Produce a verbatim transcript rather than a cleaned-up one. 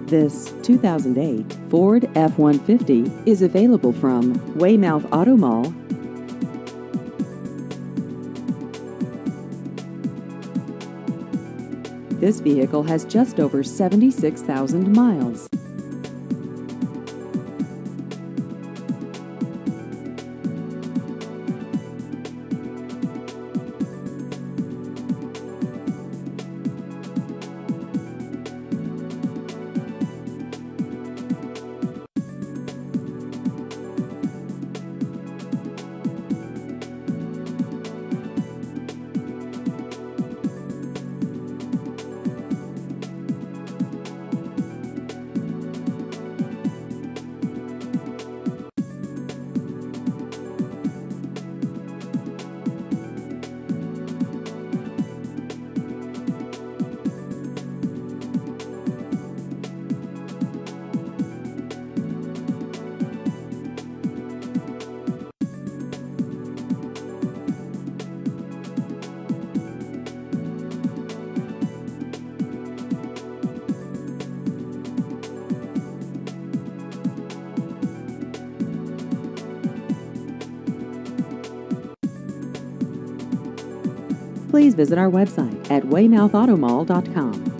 This two thousand eight Ford F one fifty is available from Weymouth Auto Mall. This vehicle has just over seventy-six thousand miles. Please visit our website at weymouth auto mall dot com.